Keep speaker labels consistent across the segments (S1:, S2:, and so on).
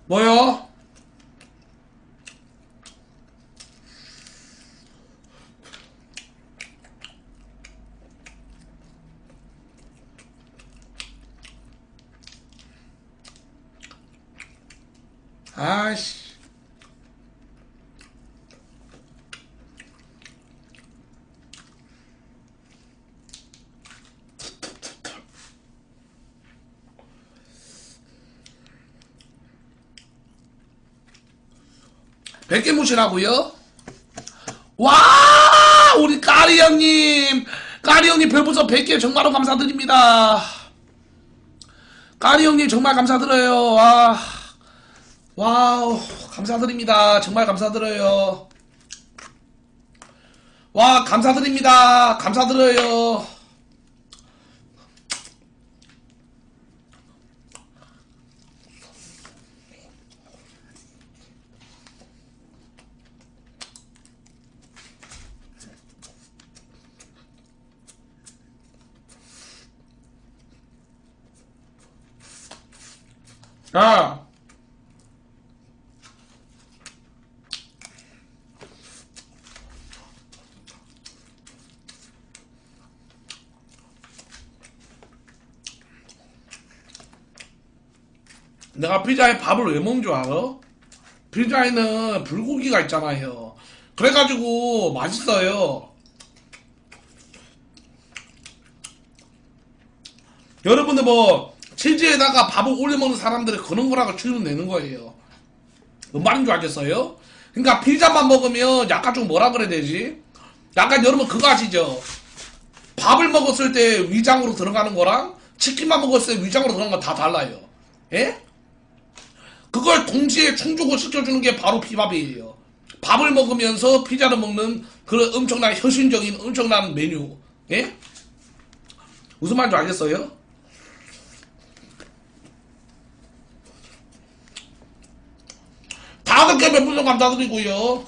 S1: 뭐요? 아이씨. 백개 무시라고요? 와, 우리 까리 형님. 까리 형님 별풍선 100개 정말로 감사드립니다. 까리 형님 정말 감사드려요. 와, 와우, 감사드립니다. 정말 감사드려요. 와, 감사드립니다. 감사드려요. 아, 내가 피자에 밥을 왜 먹는 줄 알아? 피자에는 불고기가 있잖아요. 그래가지고 맛있어요. 여러분들 뭐 치즈에다가 밥을 올려 먹는 사람들이 그런 거라고 추론 내는 거예요. 뭔 말인 줄 알겠어요? 그러니까 피자만 먹으면 약간 좀 뭐라 그래야 되지? 약간 여러분 그거 아시죠? 밥을 먹었을 때 위장으로 들어가는 거랑 치킨만 먹었을 때 위장으로 들어가는 건 다 달라요. 예? 그걸 동시에 충족을 시켜주는 게 바로 비밥이에요. 밥을 먹으면서 피자를 먹는 그런 엄청난 혁신적인 엄청난 메뉴. 예? 무슨 말인지 알겠어요? 다섯 개 별풍선 감사드리고요.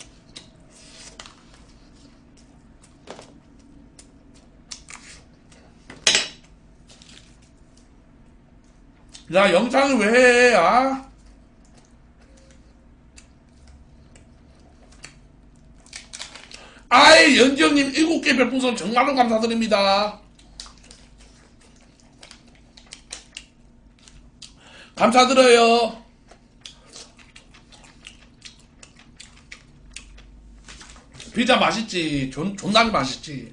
S1: 야, 영상을 왜 해? 아? 아이, 연지형님 7개 별풍선 정말로 감사드립니다. 감사드려요. 피자 맛있지. 존나게 맛있지.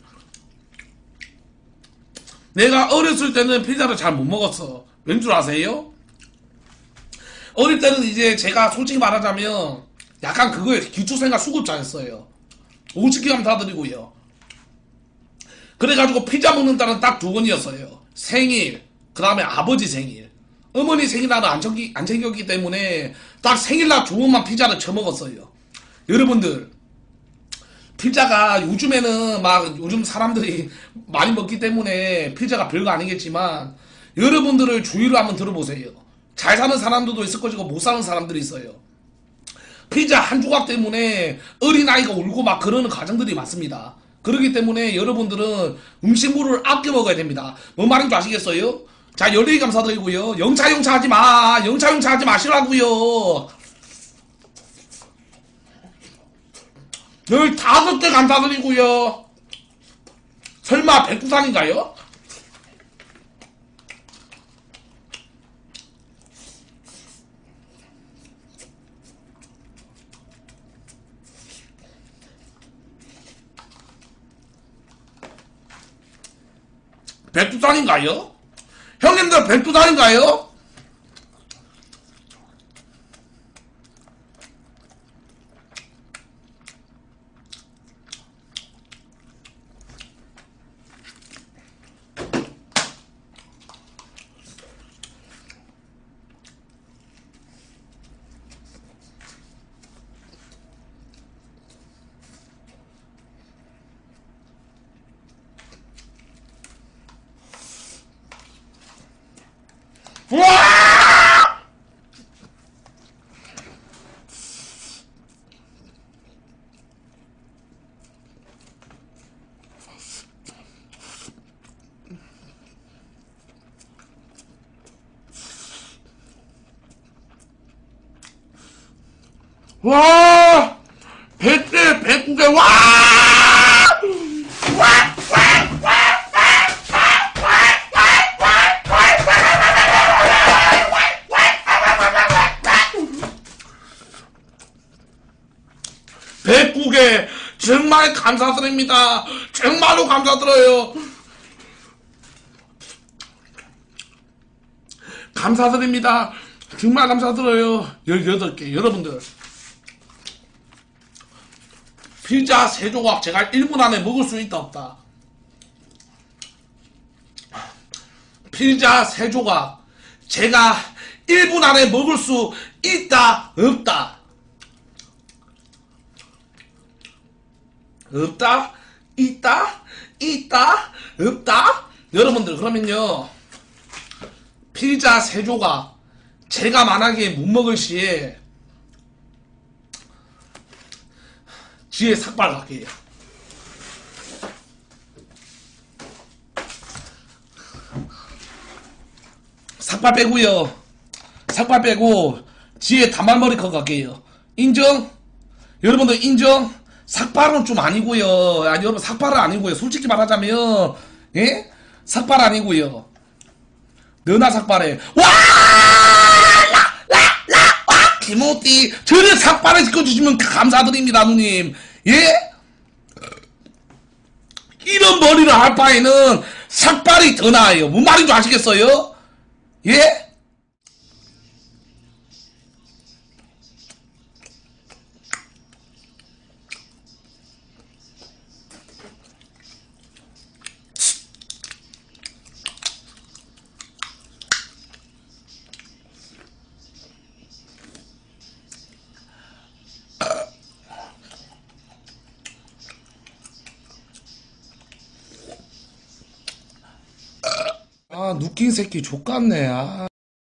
S1: 내가 어렸을 때는 피자를 잘 못 먹었어. 왠 줄 아세요? 어릴 때는 이제 제가 솔직히 말하자면 약간 그거에 기초생활 수급자였어요. 50개 감사드리고요. 그래가지고 피자 먹는다는 딱 두 번이었어요. 생일, 그 다음에 아버지 생일. 어머니 생일날은 안 챙겼기 때문에 딱 생일날 두 번만 피자를 처먹었어요. 여러분들, 피자가 요즘에는 막 요즘 사람들이 많이 먹기 때문에 피자가 별거 아니겠지만 여러분들을 주의로 한번 들어보세요. 잘 사는 사람들도 있을 것이고 못 사는 사람들이 있어요. 피자 한 조각 때문에 어린아이가 울고 막 그러는 가정들이 많습니다. 그렇기 때문에 여러분들은 음식물을 아껴 먹어야 됩니다. 뭔 말인지 아시겠어요? 자, 14개 감사드리고요. 영차 하지 마. 영차 하지 마시라고요. 15개 감사드리고요. 설마 백두산인가요? 백두산인가요? 형님들 백두산인가요? 우와! 와! 100개, 109개, 와! 와! 백국에 정말 감사드립니다. 정말로 감사드려요. 감사드립니다. 정말 감사드려요. 18개. 여러분들 피자 3조각 제가 1분 안에 먹을 수 있다 없다? 피자 3조각 제가 1분 안에 먹을 수 있다 없다? 없다? 있다? 있다? 없다? 여러분들 그러면요 피자 3조각 제가 만약에 못 먹을 시에 뒤에 삭발 갈게요. 삭발 빼고요. 삭발 빼고 뒤에 단발머리컷 갈게요. 인정? 여러분들 인정? 삭발은 좀 아니고요. 아니 여러분 삭발은 아니고요. 솔직히 말하자면 예? 삭발 아니고요. 너나 삭발해. 와! 와! 김호띠 저를 삭발을 시켜주시면 감사드립니다 누님. 예? 이런 머리를 할 바에는 삭발이 더 나아요. 뭔 말인지 아시겠어요? 예? 아, 누낀 새끼 족같네. 아.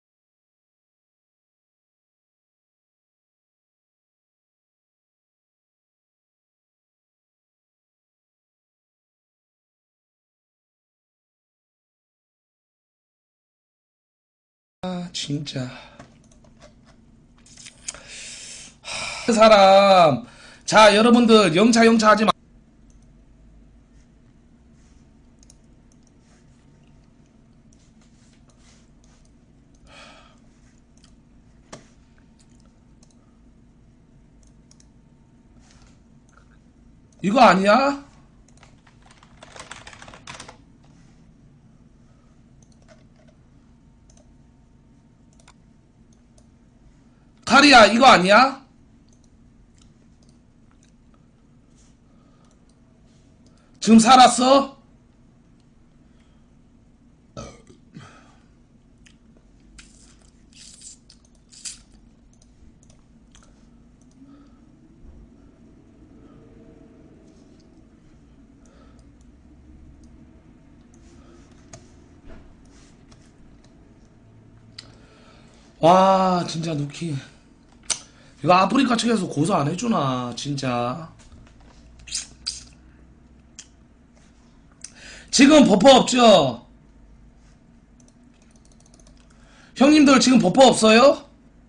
S1: 아, 진짜. 그 사람. 자, 여러분들, 영차 하지 마. 이거 아니야? 카리야, 이거 아니야? 지금 살았어? 와, 진짜 누키. 이거 아프리카 측에서 고소 안 해주나, 진짜. 지금 버퍼 없죠? 형님들 지금 버퍼 없어요?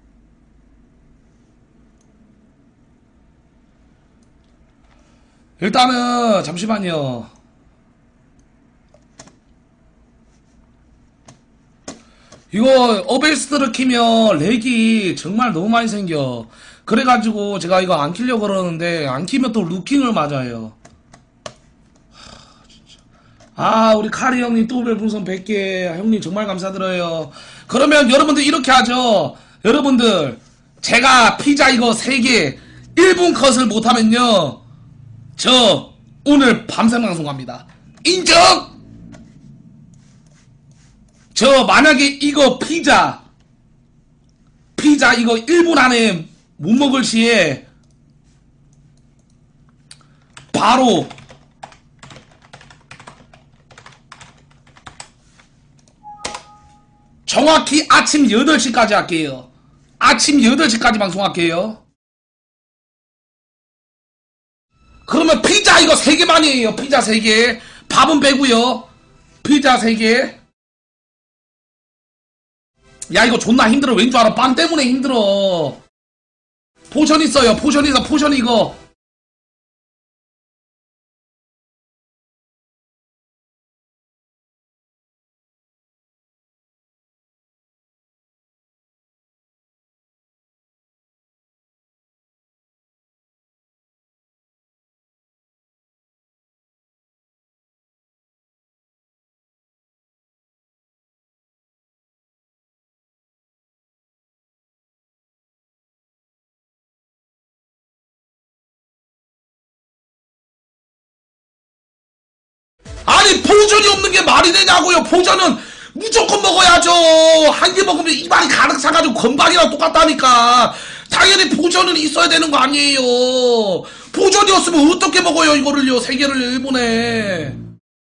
S1: 일단은 잠시만요. 이거 어베이스트를 키면 렉이 정말 너무 많이 생겨. 그래가지고 제가 이거 안 키려고 그러는데 안 키면 또 루킹을 맞아요. 아, 우리 카리 형님 또 별풍선 100개 형님 정말 감사드려요. 그러면 여러분들 이렇게 하죠. 여러분들 제가 피자 이거 3개 1분 컷을 못하면요 저 오늘 밤새 방송합니다. 인정? 저 만약에 이거 피자 이거 1분 안에 못 먹을 시에 바로 정확히 아침 8시까지 할게요. 아침 8시까지 방송할게요. 그러면 피자 이거 3개만이에요. 피자 3개. 밥은 빼고요. 피자 3개. 야 이거 존나 힘들어. 왠 줄 알아? 빵 때문에 힘들어. 포션 있어요. 포션 있어. 포션 이거. 아니 포션이 없는 게 말이 되냐고요. 포션은 무조건 먹어야죠. 한 개 먹으면 입안이 가득 차가지고 건강이랑 똑같다니까. 당연히 포션은 있어야 되는 거 아니에요. 포션이었으면 어떻게 먹어요 이거를요. 세 개를 일본에.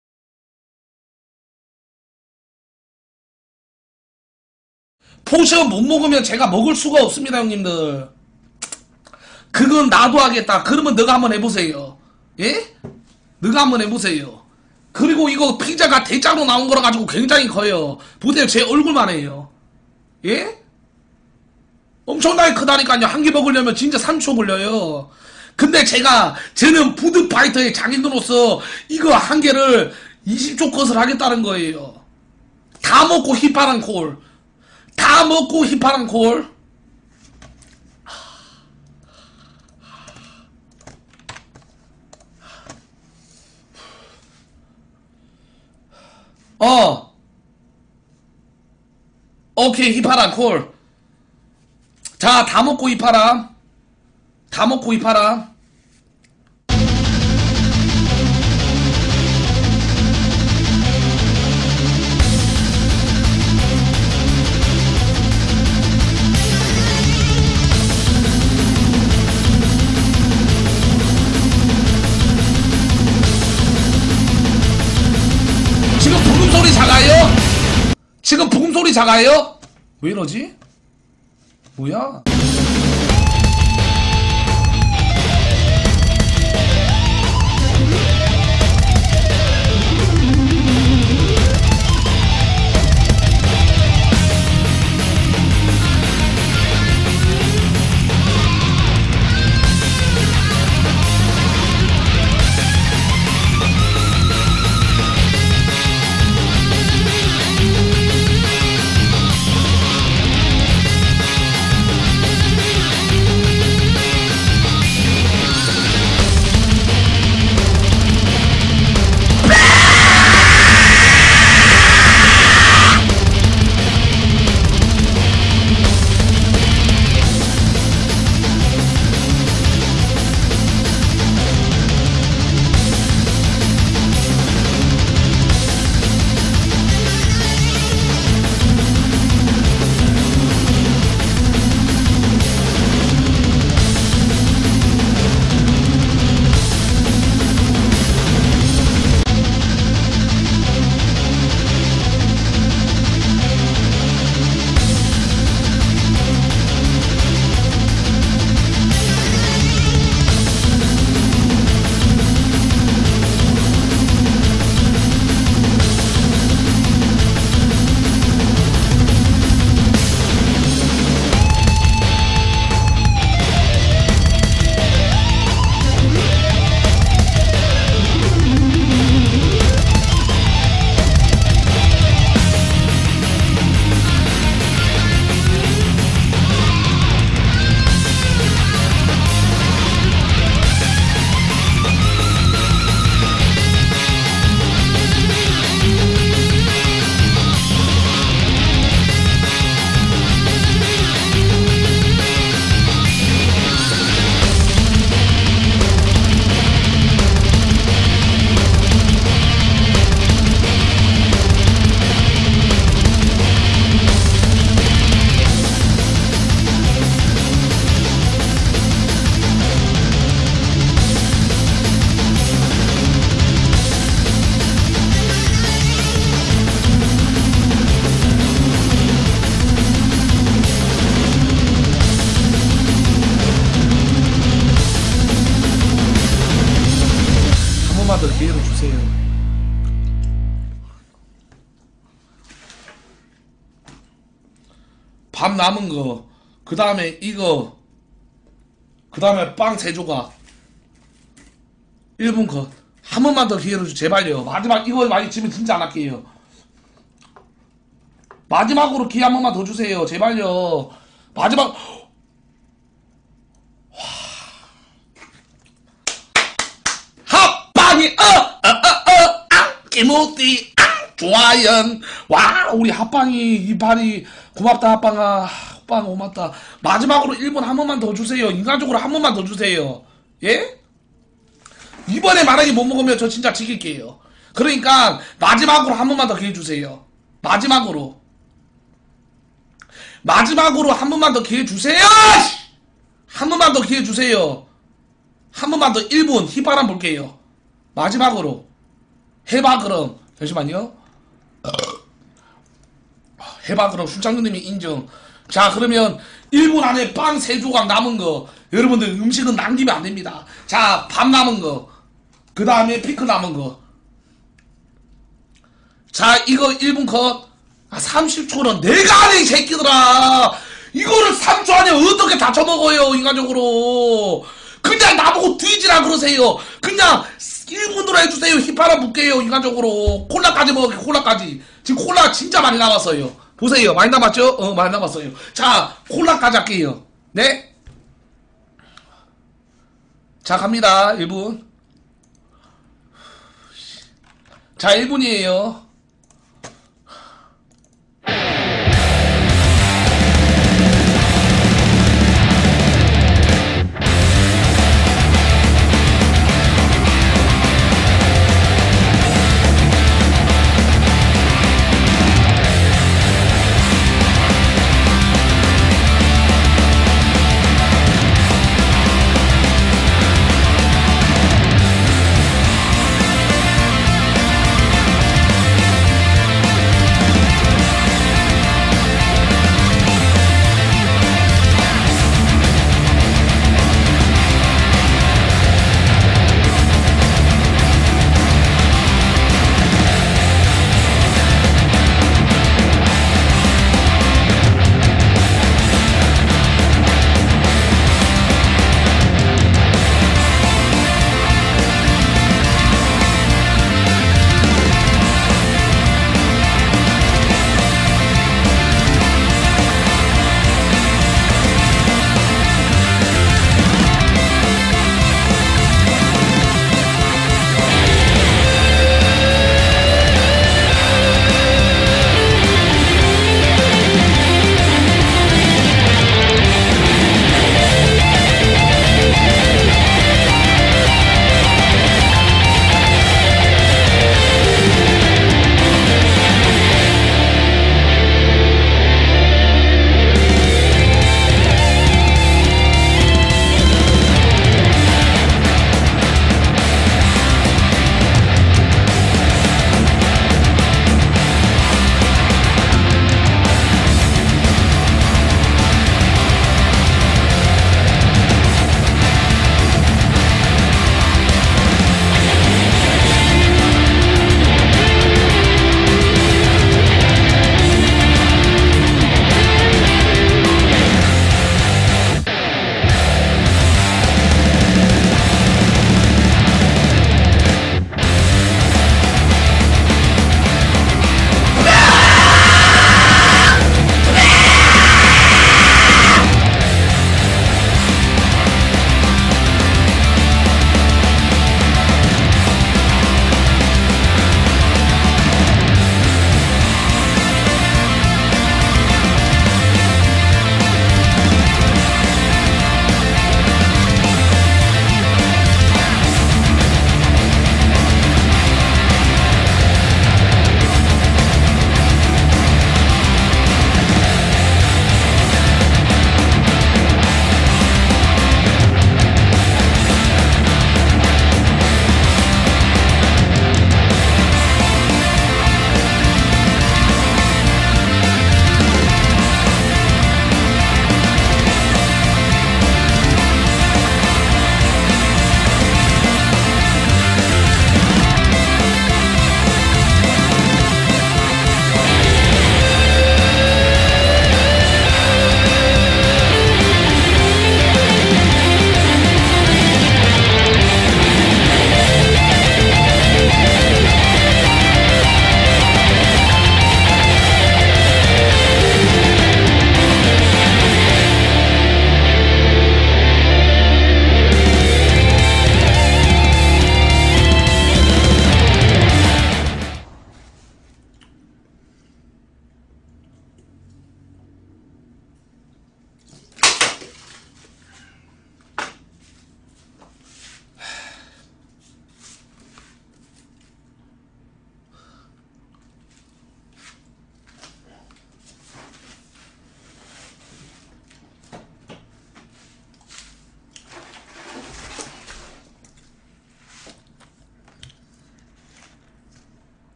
S1: 포션 못 먹으면 제가 먹을 수가 없습니다 형님들. 그건 나도 하겠다. 그러면 너가 한번 해보세요. 예? 너가 한번 해보세요. 그리고 이거 피자가 대짜로 나온 거라 가지고 굉장히 커요. 보세요. 제 얼굴만 해요. 예? 엄청나게 크다니까요. 한 개 먹으려면 진짜 3초 걸려요. 근데 저는 푸드파이터의 장인으로서 이거 한 개를 20초 컷을 하겠다는 거예요. 다 먹고 휘파람 콜. 다 먹고 휘파람 콜. 오케이 휘파람 콜. 자, 다 먹고 휘파람. 다 먹고 휘파람. 지금 부금 소리 작아요? 지금 부금 소리 작아요? 왜 이러지? 뭐야? 더 기회를 주세요. 밥 남은 거, 그 다음에 이거 그 다음에 빵 3조각 1분 컷. 한 번만 더 기회를 주 제발요. 마지막 이거 많이 지면 진짜 안 할게요. 마지막으로 기회 한 번만 더 주세요. 제발요. 마지막 합방이 김우띠 좋아연. 와 우리 합방이 이발이 고맙다. 합방아 합방 고맙다. 마지막으로 1분 한 번만 더 주세요. 인간적으로 한 번만 더 주세요. 예? 이번에 만약에 못 먹으면 저 진짜 지킬게요. 그러니까 마지막으로 한 번만 더 기회 주세요. 마지막으로 한 번만 더 기회 주세요. 한 번만 더 기회 주세요. 한 번만 더 1분 휘바람 볼게요. 마지막으로 해봐. 그럼 잠시만요. 해봐. 그럼 술장님이 인정. 자 그러면 1분 안에 빵 3조각 남은 거 여러분들 음식은 남기면 안 됩니다. 자 밥 남은 거 그 다음에 피크 남은 거. 자 이거 1분 컷. 30초는 내가 안해 이 새끼들아. 이거를 3초 안에 어떻게 다 쳐먹어요 인간적으로. 그냥 나보고 뒤지라 그러세요. 그냥 1분으로 해주세요. 휘파람 볼게요 인간적으로. 콜라까지 먹을게. 콜라까지. 지금 콜라 진짜 많이 남았어요. 보세요. 많이 남았죠? 많이 남았어요. 자 콜라까지 할게요. 네? 자 갑니다. 1분. 자 1분이에요.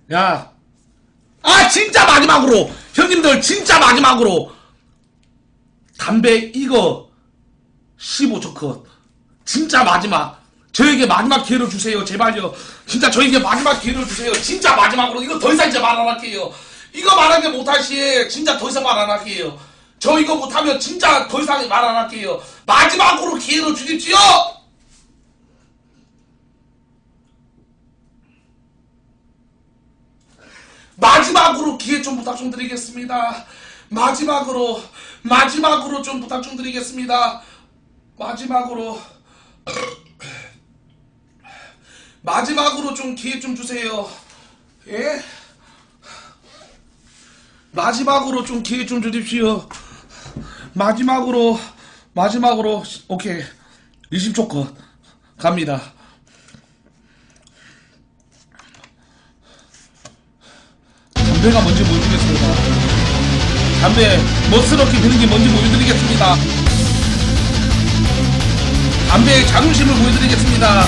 S1: 야, 진짜 마지막으로 형님들 진짜 마지막으로 담배 이거 15초 컷 진짜 마지막 저에게 마지막 기회를 주세요 제발요. 진짜 저에게 마지막 기회를 주세요. 진짜 마지막으로 이거 더 이상 이제 말 안 할게요. 이거 말하게 못할 시에 진짜 더 이상 말 안 할게요. 저 이거 못하면 진짜 더 이상 말 안 할게요. 마지막으로 기회를 주십시오. 마지막으로 기회 좀 부탁 좀 드리겠습니다. 마지막으로 좀 부탁 좀 드리겠습니다. 마지막으로 좀 기회 좀 주세요. 예? 마지막으로 좀 기회 좀 주십시오. 마지막으로 오케이 20초 컷 갑니다. 담배가 뭔지 보여드리겠습니다. 담배 멋스럽게 피는 게 뭔지 보여드리겠습니다. 담배의 자존심을 보여드리겠습니다.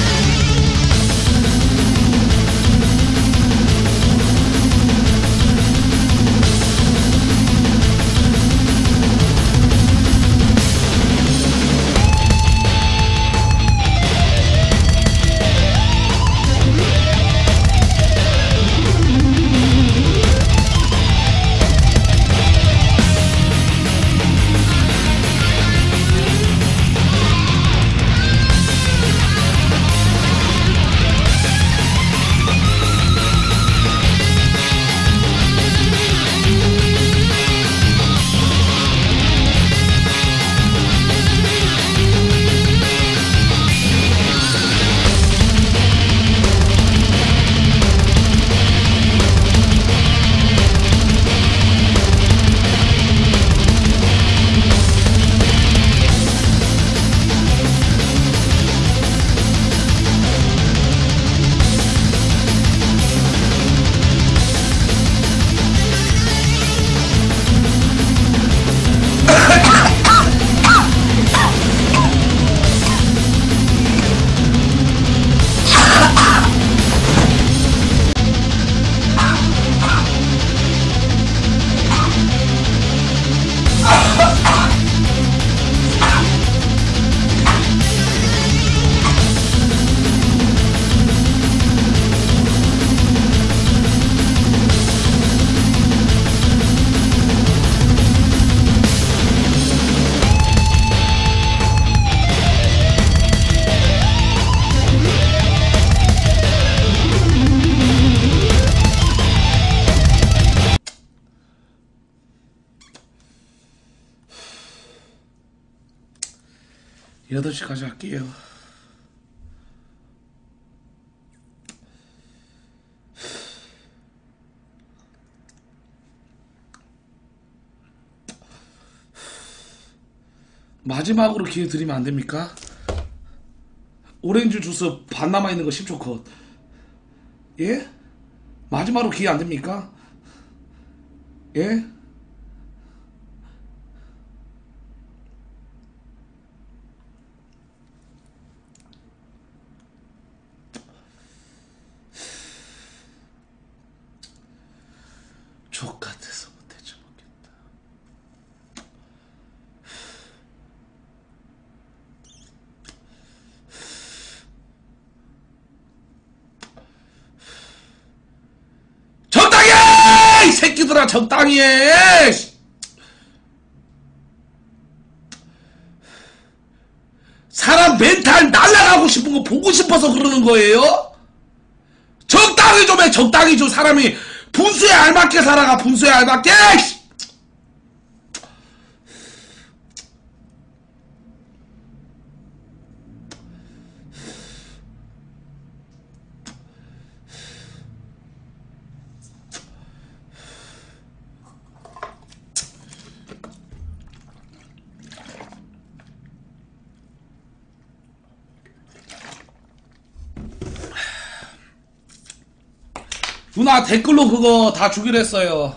S1: 여덟 시까지 할게요. 마지막으로 기회 드리면 안 됩니까? 오렌지 주스 반 남아있는 거 10초 컷. 예? 마지막으로 기회 안 됩니까? 예? 족같아서 못해줘 먹겠다. 적당히 해! 이 새끼들아 적당히 해! 사람 멘탈 날라가고 싶은 거 보고 싶어서 그러는 거예요? 적당히 좀 해. 적당히 좀 사람이 분수에 알맞게 살아가. 분수에 알맞게. 누나 댓글로 그거 다 주기로 했어요.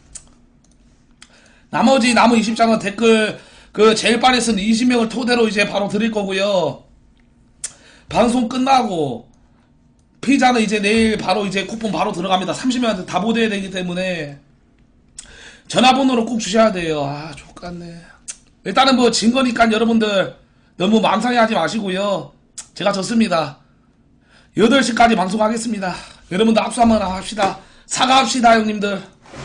S1: 나머지 남은 20장은 댓글 그 제일 빨리 쓴 20명을 토대로 이제 바로 드릴 거고요. 방송 끝나고 피자는 이제 내일 바로 이제 쿠폰 바로 들어갑니다. 30명한테 다 보내야 되기 때문에 전화번호로 꼭 주셔야 돼요. 아, 족같네. 일단은 뭐 진 거니까 여러분들 너무 마음 상해하지 마시고요. 제가 졌습니다. 8시까지 방송하겠습니다. 여러분들 악수 한번 합시다. 사과합시다, 형님들.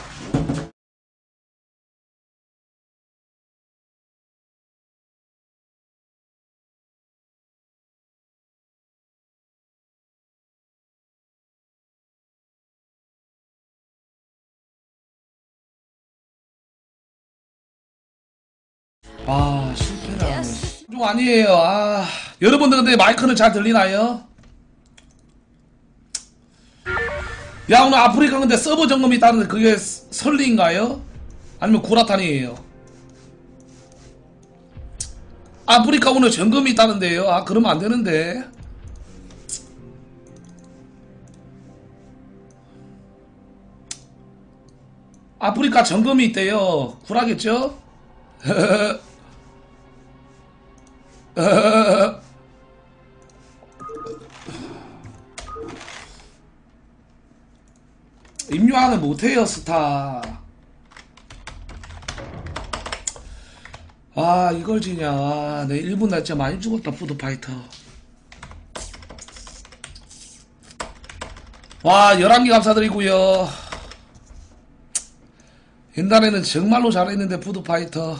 S1: 아, 실패다. 좀 아니에요. 아, 여러분들 근데 마이크는 잘 들리나요? 야, 오늘 아프리카 근데 서버 점검이 있다는데 그게 설리인가요? 아니면 구라탄이에요? 아프리카 오늘 점검이 있다는데요. 아, 그러면 안 되는데. 아프리카 점검이 있대요. 구라겠죠? 임요한은 못해요, 스타. 아, 이걸 지냐. 아, 내 1분 나 진짜 많이 죽었다, 푸드파이터. 와, 11개 감사드리고요. 옛날에는 정말로 잘했는데, 푸드파이터.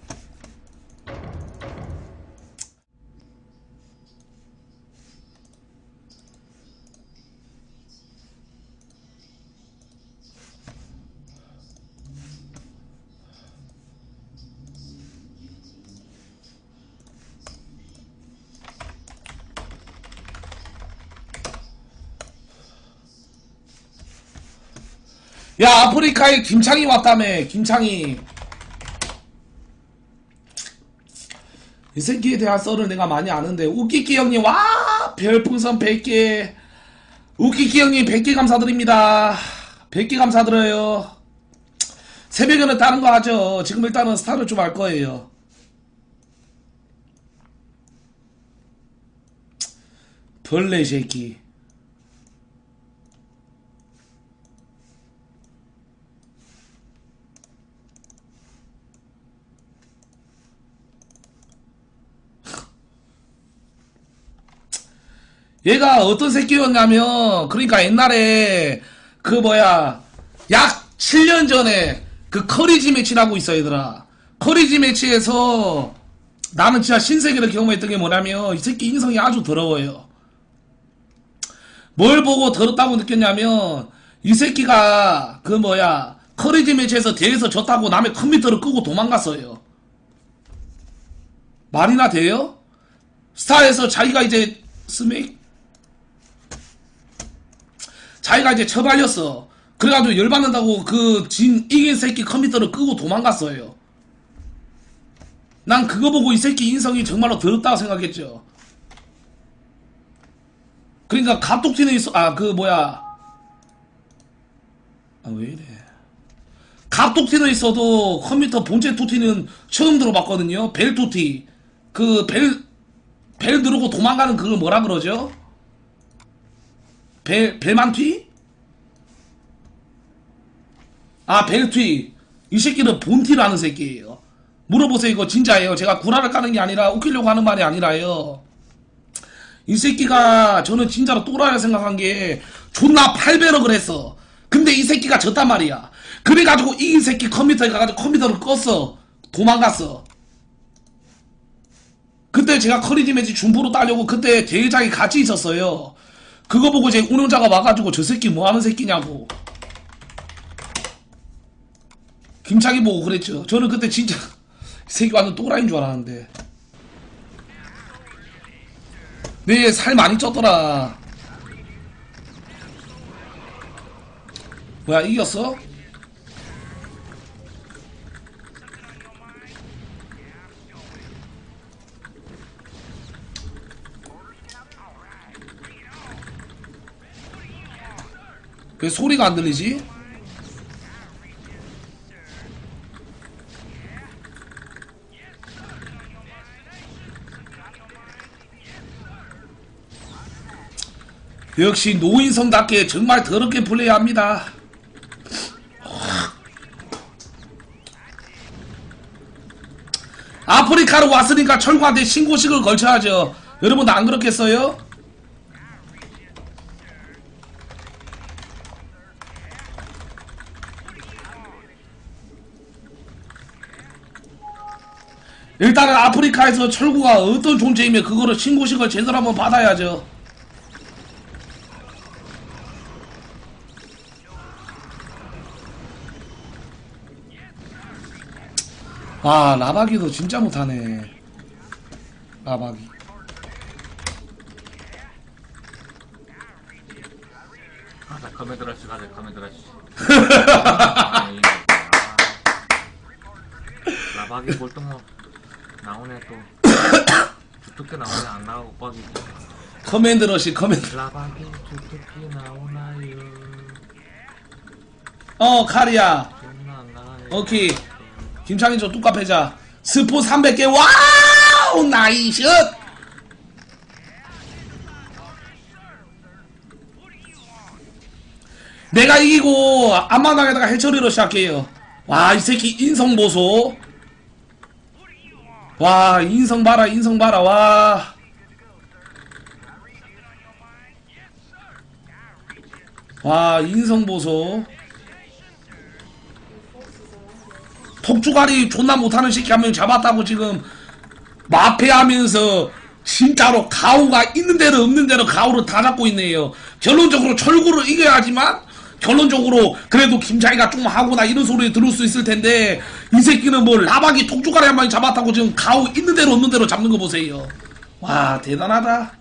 S1: 야, 아프리카에 김창희 왔다며. 김창희. 이 새끼에 대한 썰을 내가 많이 아는데. 웃기기 형님, 와, 별풍선 100개. 웃기기 형님 100개 감사드립니다. 100개 감사드려요. 새벽에는 다른 거 하죠. 지금 일단은 스타를 좀 할 거예요. 벌레 새끼. 얘가 어떤 새끼였냐면, 그러니까 옛날에 그 뭐야, 약 7년 전에 그 커리지 매치라고 있어, 얘들아. 커리지 매치에서 나는 진짜 신세계를 경험했던 게 뭐냐면, 이 새끼 인성이 아주 더러워요. 뭘 보고 더럽다고 느꼈냐면, 이 새끼가 그 뭐야, 커리지 매치에서 대회에서 졌다고 남의 컴퓨터를 끄고 도망갔어요. 말이나 돼요? 스타에서 자기가 이제 자기가 이제 처발렸어. 그래가지고 열받는다고 그 이긴 새끼 컴퓨터를 끄고 도망갔어요. 난 그거 보고 이 새끼 인성이 정말로 더럽다고 생각했죠. 그러니까 갑툭튀는 있어. 아, 그 뭐야. 아, 왜 이래. 갑툭튀는 있어도 컴퓨터 본체 투튀는 처음 들어봤거든요. 벨 투튀. 그 벨 누르고 도망가는 그걸 뭐라 그러죠? 벨만튀? 아, 벨튀. 이 새끼는 본티라는 새끼예요. 물어보세요. 이거 진짜예요. 제가 구라를 까는 게 아니라 웃기려고 하는 말이 아니라요. 이 새끼가 저는 진짜로 또라이라 생각한 게 존나 800억을 했어. 근데 이 새끼가 졌단 말이야. 그래가지고 이 새끼 컴퓨터에 가가지고 컴퓨터를 껐어. 도망갔어. 그때 제가 커리지 매치 중부로 따려고 그때 대회장에 같이 있었어요. 그거 보고 제 운영자가 와가지고 저 새끼 뭐하는 새끼냐고. 김창희 보고 그랬죠. 저는 그때 진짜 이 새끼 완전 또라이인 줄 알았는데. 네, 살 많이 쪘더라. 뭐야, 이겼어? 왜 소리가 안 들리지? 역시 노인성답게 정말 더럽게 플레이합니다. 아프리카로 왔으니까 철구한테 신고식을 걸쳐야죠. 여러분도 안 그렇겠어요? 일단은 아프리카에서 철구가 어떤 존재이며 그거를 신고식을 제대로 한번 받아야죠. 아, 라바기도 진짜 못하네. 라바기.
S2: 가자, 커맨드러쉬 가자, 커맨드러쉬. 라박이 볼등어 나오네 또. 주특기 나오네 안 나오고 뻑이.
S1: 커맨드러시 커맨드.
S2: 라박이 주특기 나오나요?
S1: 카리야. 오케이. 김창희 저 뚜까 패자. 스포 300개. 와우! 나이스! 내가 이기고 앞마당에다가 해처리로 시작해요. 와, 이 새끼 인성 보소. 와, 인성 봐라, 인성 봐라. 와. 와, 인성 보소. 톡주가리 존나 못하는 새끼 한 명 잡았다고 지금 마패하면서 진짜로 가오가 있는 대로 없는 대로 가오를 다 잡고 있네요. 결론적으로 철구를 이겨야 하지만 결론적으로 그래도 김자희가 좀 하고나 이런 소리 들을 수 있을 텐데 이 새끼는 뭐 라박이 톡주가리 한 마리 잡았다고 지금 가오 있는 대로 없는 대로 잡는 거 보세요. 와, 대단하다.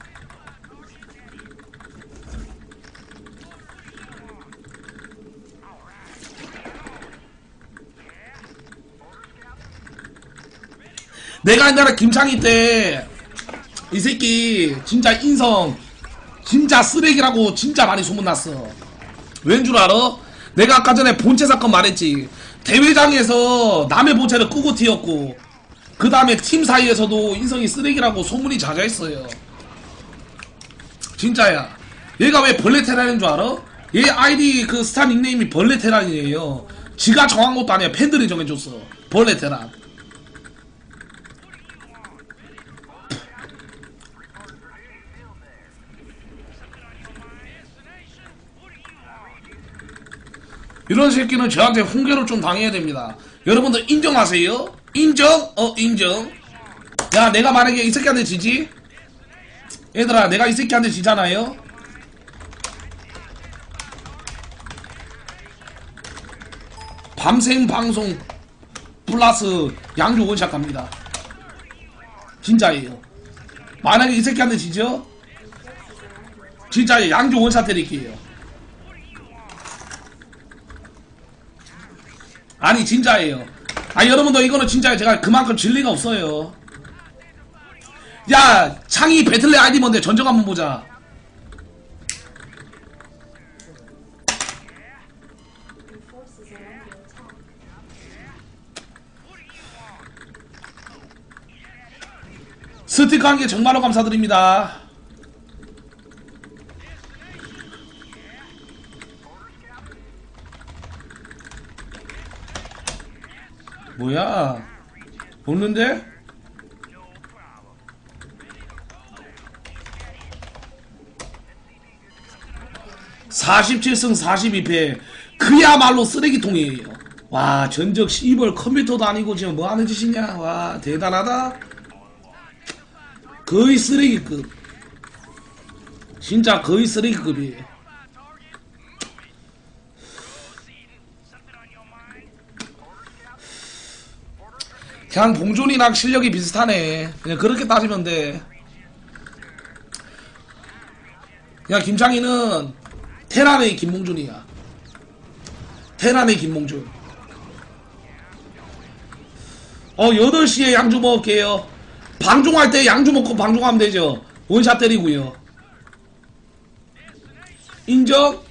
S1: 내가 옛날에 김창희 때 이 새끼 진짜 인성 진짜 쓰레기라고 진짜 많이 소문났어. 왠 줄 알아? 내가 아까 전에 본체 사건 말했지. 대회장에서 남의 본체를 끄고 튀었고 그 다음에 팀 사이에서도 인성이 쓰레기라고 소문이 자자했어요. 진짜야. 얘가 왜 벌레 테란인 줄 알아? 얘 아이디 그 스타 닉네임이 벌레 테란이에요. 지가 정한 것도 아니야. 팬들이 정해줬어. 벌레 테란. 이런 새끼는 저한테 훈계를 좀 당해야 됩니다. 여러분들 인정하세요? 인정? 인정. 야, 내가 만약에 이 새끼한테 지지? 얘들아, 내가 이 새끼한테 지잖아요? 밤생 방송 플러스 양조 원샷 갑니다. 진짜예요. 만약에 이 새끼한테 지죠? 진짜 양조 원샷 때릴게요. 아니 진짜예요. 아, 여러분들 이거는 진짜 제가 그만큼 진리가 없어요. 야, 창희 배틀넷 아이디 뭔데? 전적 한번 보자. 스티커 한 개 정말로 감사드립니다. 뭐야? 없는데? (47승 42패) 그야말로 쓰레기통이에요. 와, 전적 씨벌 컴퓨터도 아니고 지금 뭐하는 짓이냐. 와, 대단하다. 거의 쓰레기급. 진짜 거의 쓰레기급이에요. 그냥 봉준이랑 실력이 비슷하네. 그냥 그렇게 따지면 돼. 그냥 김창희는 테란의 김봉준이야. 테란의 김봉준. 8시에 양주 먹을게요. 방종할 때 양주 먹고 방종하면 되죠. 원샷 때리고요. 인정?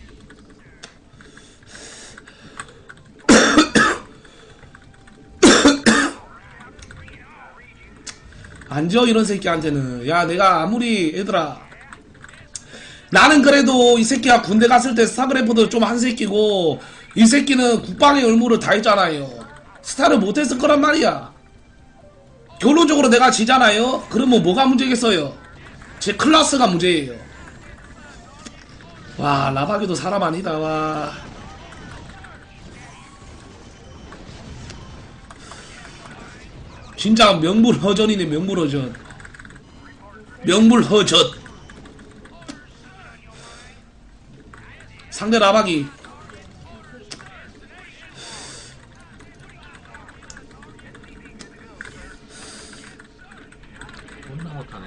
S1: 앉아, 이런 새끼한테는. 야, 내가 아무리 얘들아 나는 그래도 이 새끼가 군대 갔을 때 스타크래프트 좀 한 새끼고 이 새끼는 국방의 의무를 다 했잖아요. 스타를 못했을 거란 말이야. 결론적으로 내가 지잖아요. 그러면 뭐가 문제겠어요? 제 클래스가 문제예요. 와, 라바기도 사람 아니다. 와. 진짜 명불허전이네. 명불허전. 명불허전. 상대 라바기.
S2: 존나 못하네.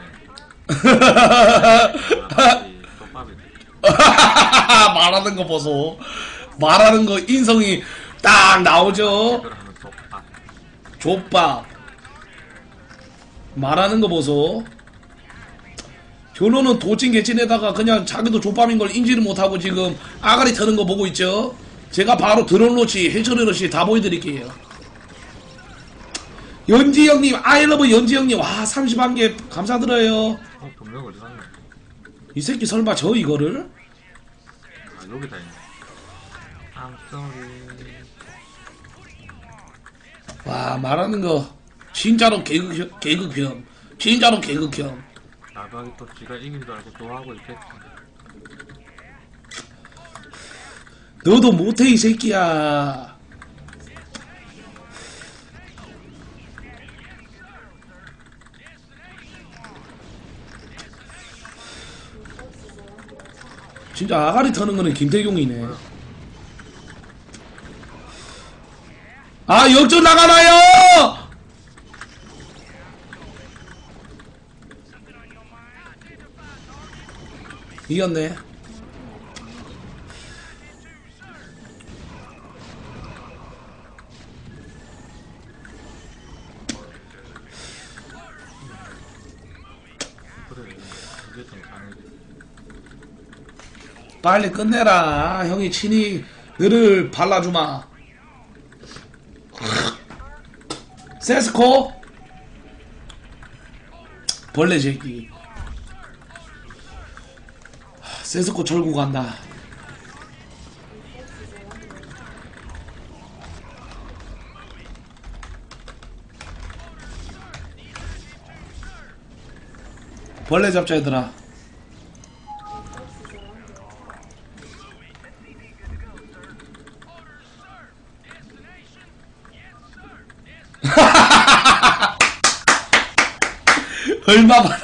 S2: 떡밥이.
S1: 말하는 거 보소. 말하는 거 인성이 딱 나오죠.
S2: 제대로 하면 떡밥.
S1: 족밥. 말하는 거 보소. 결론은 도찐 개찐에다가 그냥 자기도 족밥인 걸 인지를 못하고 지금 아가리 터는 거 보고 있죠. 제가 바로 드론로치 해처리로치 다 보여드릴게요. 연지형님, 아이러브 연지형님, 와 31개 감사드려요.
S2: 분명 어디 갔네.
S1: 이 새끼 설마 저 이거를?
S2: 아 여기다 있네. I'm sorry.
S1: 와 말하는 거 진짜로 개극혐. 진짜로 개극혐.
S2: 나박이 또 지가 이긴 줄 알고 또 하고 있겠지.
S1: 너도 못해 이 새끼야. 진짜 아가리 터는 거는 김태경이네. 아 역전 나가나요? 이겼네.
S2: 그래 이게 좀 강해지.
S1: 빨리 끝내라. 형이 친히 너를 발라주마. 세스코 벌레 새끼. 세스코 절구 간다. 벌레 잡자 얘들아. 얼마 받아.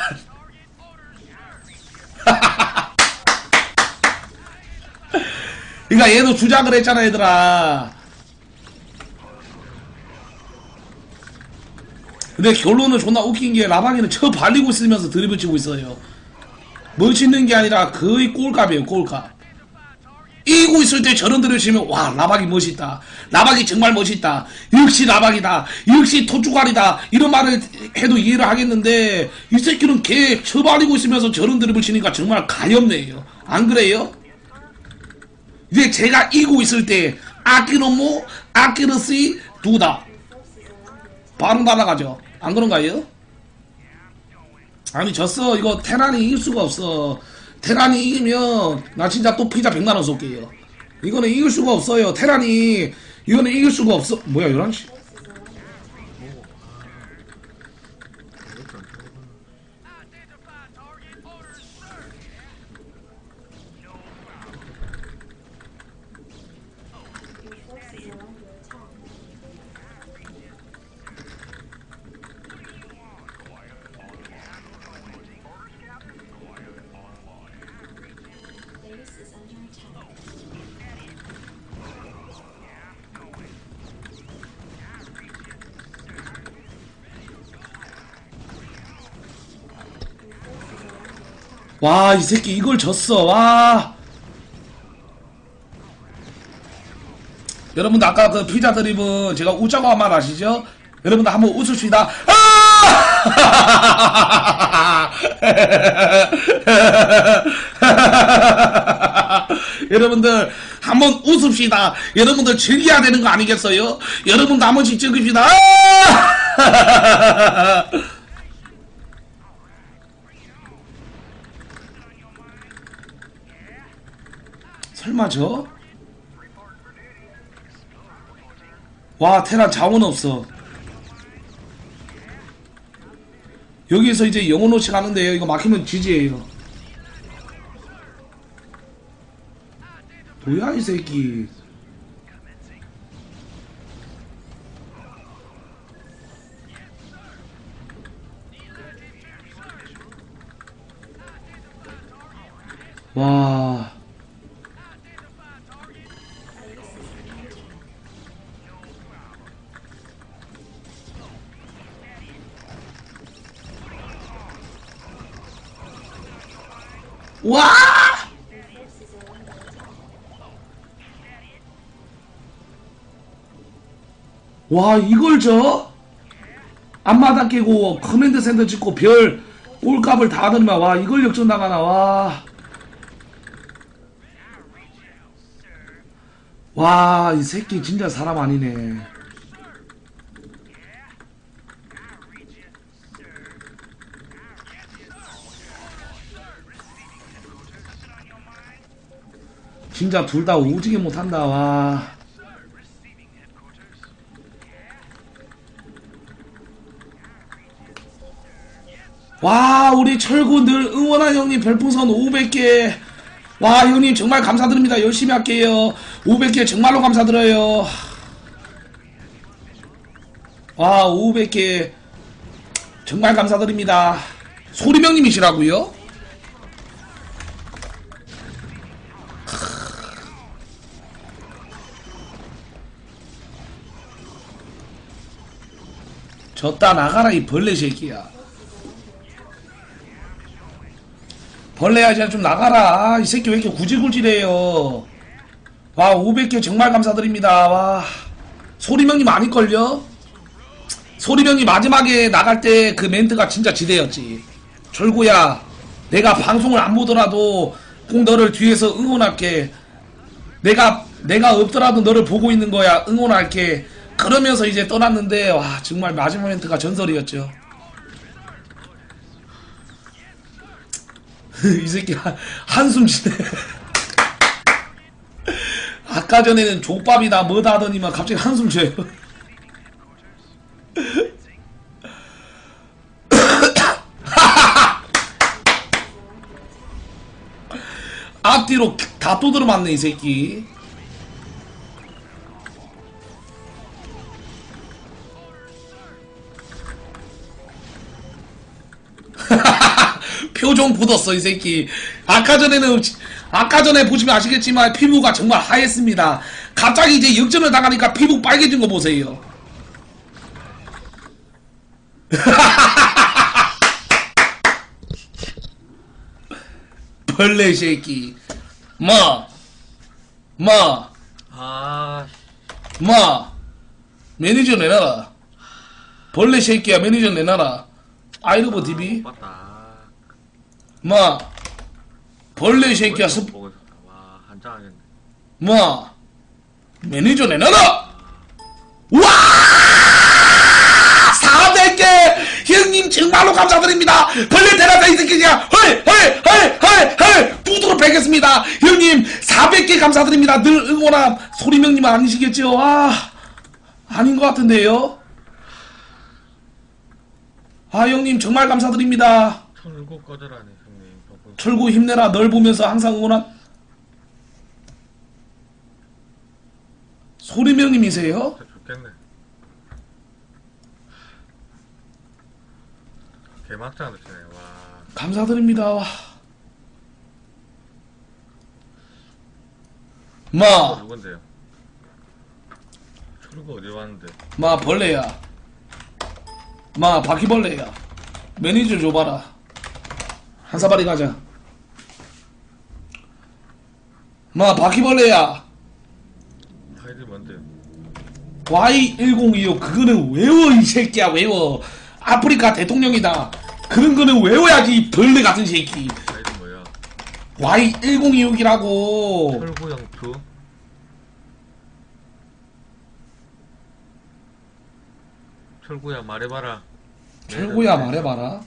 S1: 그니까 얘도 주작을 했잖아 얘들아. 근데 결론은 존나 웃긴 게 라방이는 쳐 발리고 있으면서 드리블 치고 있어요. 멋있는 게 아니라 거의 꼴값이에요. 꼴값. 이기고 있을 때 저런 드리블 치면 와 라방이 멋있다. 라방이 정말 멋있다. 역시 라방이다. 역시 토주갈이다. 이런 말을 해도 이해를 하겠는데 이 새끼는 걔 쳐 발리고 있으면서 저런 드리블 치니까 정말 가엾네요. 안 그래요? 이제 제가 이기고 있을 때 아키노모 아키르시 두다 바로 날아가죠. 안 그런가요? 아니 졌어. 이거 테란이 이길 수가 없어. 테란이 이기면 나 진짜 또 피자 100만원 쏠게요. 이거는 이길 수가 없어요. 테란이 이거는 이길 수가 없어. 뭐야 11시. 와, 이 새끼 이걸 졌어. 와. 여러분들 아까 그 피자 드립은 제가 웃자고 한 말 아시죠? 여러분들 한번 웃읍시다. 아! 여러분들 한번 웃읍시다. 여러분들 즐겨야 되는 거 아니겠어요? 여러분도 한 번씩 즐깁시다. 아! 설마 저? 와 테란 자원 없어. 여기서 이제 영혼호치 가는데요. 이거 막히면 GG예요. 뭐야 이 새끼. 와. 와! 와, 이걸 저? 앞마당 깨고 커맨드 센터 짓고 별 올값을 다 넣으면 와, 이걸 역전 나가나. 와. 와, 이 새끼 진짜 사람 아니네. 진짜 둘 다 오지게 못한다. 와. 와, 우리 철구 늘 응원한 형님 별풍선 500개. 와, 형님 정말 감사드립니다. 열심히 할게요. 500개 정말로 감사드려요. 와, 500개 정말 감사드립니다. 소리명님이시라고요? 졌다 나가라 이 벌레 새끼야. 벌레야 이제 좀 나가라. 아, 이 새끼 왜 이렇게 구질구질해요. 와 500개 정말 감사드립니다. 와 소리명님 아닐걸요? 소리명님 마지막에 나갈 때 그 멘트가 진짜 지대였지. 철구야 내가 방송을 안 보더라도 꼭 너를 뒤에서 응원할게. 내가 없더라도 너를 보고 있는 거야. 응원할게. 그러면서 이제 떠났는데 와 정말 마지막 멘트가 전설이었죠. 이 새끼 한숨 쉬네. 아까 전에는 족밥이다 뭐다 하더니만 갑자기 한숨 쉬어요. 앞뒤로 다 또 들어맞네 이 새끼. 표정 굳었어 이 새끼. 아까 전에 보시면 아시겠지만 피부가 정말 하였습니다. 갑자기 이제 역전을 당하니까 피부 빨개진 거 보세요. 벌레 새끼. 매니저 내놔라. 벌레 새끼야 매니저 내놔라. 아이러브 TV. 벌레 새끼야
S2: 와 한장하겠네.
S1: 매니저 내놔라. 와 400개 형님 정말로 감사드립니다. 벌레 대라다 이 새끼야. 헐 두드러 뵙겠습니다. 형님 400개 감사드립니다. 늘 응원함. 소리명님 아니시겠죠? 아닌 것 같은데요. 형님 정말 감사드립니다.
S2: 철구 꺼져라네 형님.
S1: 철구 힘내라. 널 보면서 항상 응원한 소리명님이세요?
S2: 좋겠네. 개막장도 치네. 와
S1: 감사드립니다.
S2: 누군데요? 철구 어디 왔는데?
S1: 벌레야. 바퀴벌레야. 매니저 줘봐라. 한 사발이 가자. 바퀴벌레야.
S2: 아이디 뭔데요?
S1: Y1025 그거는 외워 이 새끼야. 외워. 아프리카 대통령이다. 그런 거는 외워야지 이 벌레 같은 새끼.
S2: 아이디 뭐야?
S1: Y1026이라고.
S2: 철구형 2? 철구야 말해봐라.
S1: 철구야 말해봐라.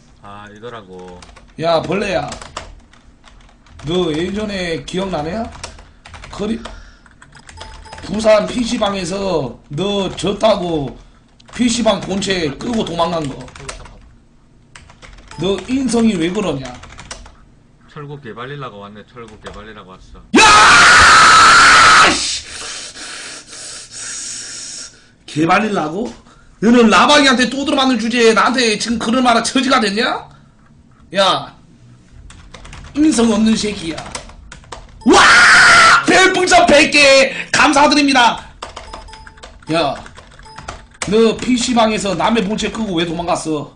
S2: 이거라고.
S1: 야 벌레야 너 예전에 기억나냐? 부산 PC방에서 너 졌다고 PC방 본체 끄고 도망간 거. 너 인성이 왜 그러냐?
S2: 철구 개발리라고 왔네. 철구 개발리라고 왔어.
S1: 야! 개발리라고? 너는 라방이한테 또 들어맞는 주제에 나한테 지금 그럴 만한 처지가 됐냐? 야, 인성 없는 새끼야. 와! 별풍선 100개 감사드립니다. 야, 너 PC방에서 남의 본체 끄고 왜 도망갔어?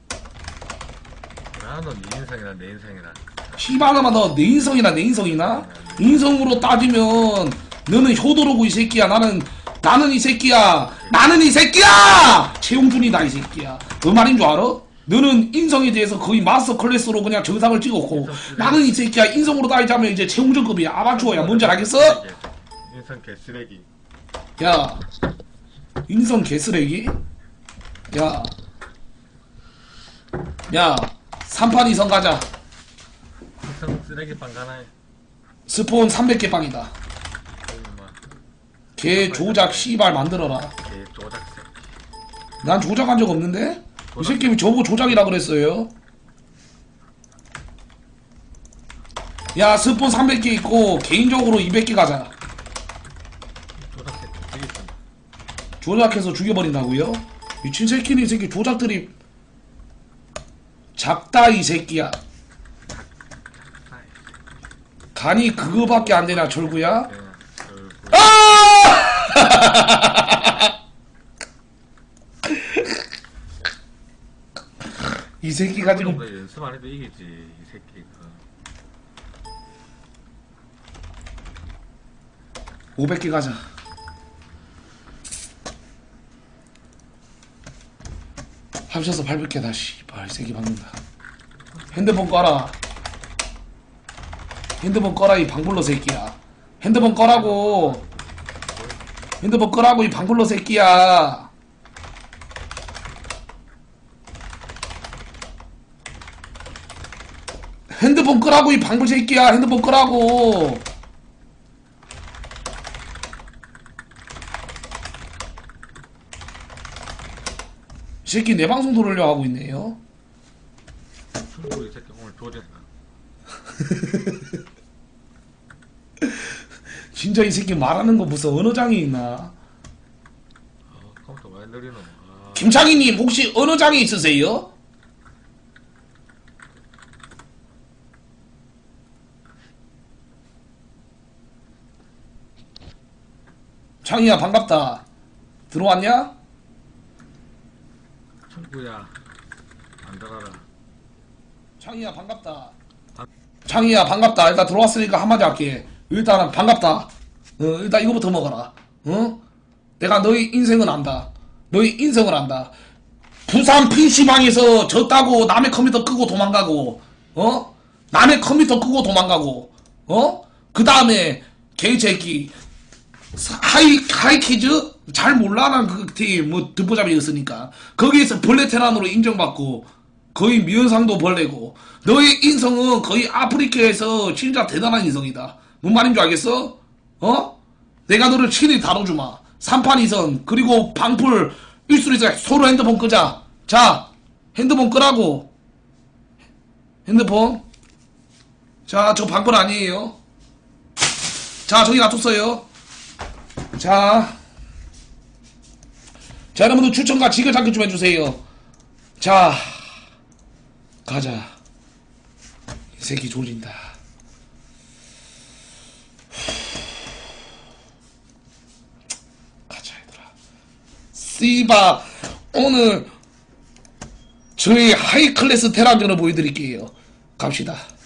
S2: 아, 너 네 인상이나 내 인상이나.
S1: 시방아마 너 내 인성이나 내 인성이나? 인성으로 따지면 너는 효도로고 이 새끼야. 나는 이 새끼야. 나는 이 새끼야. 최용준이다 이 새끼야. 그 말인 줄 알아? 너는 인성에 대해서 거의 마스터 클래스로 그냥 정상을 찍었고 나는 이 새끼야 인성으로 따지자면 이제 최용준급이야. 아마추어야. 뭔지 알겠어?
S2: 인상 개쓰레기.
S1: 야, 인성 개쓰레기? 야 3판 2선 가자.
S2: 인상 쓰레기 빵 가나해.
S1: 스폰 300개 빵이다. 개 조작 씨발 만들어라.
S2: 개 조작 새끼.
S1: 난 조작한 적 없는데? 이 새끼 저보고 조작이라 그랬어요. 야 스폰 300개 있고 개인적으로 200개 가자.
S2: 조작 새끼 되겠어.
S1: 조작해서 죽여버린다고요? 미친 새끼는 이 새끼 조작들이 작다 이 새끼야. 간이 그거밖에 안 되나 절구야? 아! 이 새끼가 지금
S2: 연습 안 해도 이기지 이 새끼가.
S1: 500개 가자. 합쳐서 800개 다시. 이 새끼 박는다. 핸드폰 꺼라. 핸드폰 꺼라 이 방불러 새끼야. 핸드폰 꺼라고. 핸드폰 꺼라고 이 방불러 새끼야. 핸드폰 끄라고 이 방불 새끼야. 핸드폰 끄라고. 이 새끼 내 방송 들으려 하고 있네요.
S2: 철구 이 새끼 오늘 조졌다.
S1: 진짜 이 새끼 말하는 거 무슨 언어장애 있나?
S2: 컴퓨터 많이 느리노. 아.
S1: 김창희님 혹시 언어장애 있으세요? 창희야 반갑다. 들어왔냐?
S2: 철구야 안 들어라.
S1: 창희야 반갑다. 창희야 반갑다. 일단 들어왔으니까 한마디 할게. 일단은 반갑다. 일단 이거부터 먹어라. 내가 너희 인생은 안다. 너희 인생을 안다. 부산 PC방에서 졌다고 남의 컴퓨터 끄고 도망가고 남의 컴퓨터 끄고 도망가고 그 다음에 개새끼 하이키즈? 잘 몰라. 난 그 팀 뭐 듣보잡이었으니까 거기에서 벌레 테란으로 인정받고 거의 미연상도 벌레고 너의 인성은 거의 아프리카에서 진짜 대단한 인성이다. 뭔 말인 줄 알겠어? 내가 너를 친히 다뤄주마. 3판 2선 그리고 방풀 일수리자 서로 핸드폰 끄자. 자 핸드폰 끄라고. 핸드폰. 자 저 방풀 아니에요. 자 저기 놔뒀어요. 자 여러분들 추천과 지그자그 좀 해주세요. 자 가자. 이 새끼 졸린다. 가자 얘들아. 씨바 오늘 저희 하이클래스 테란전을 보여드릴게요. 갑시다.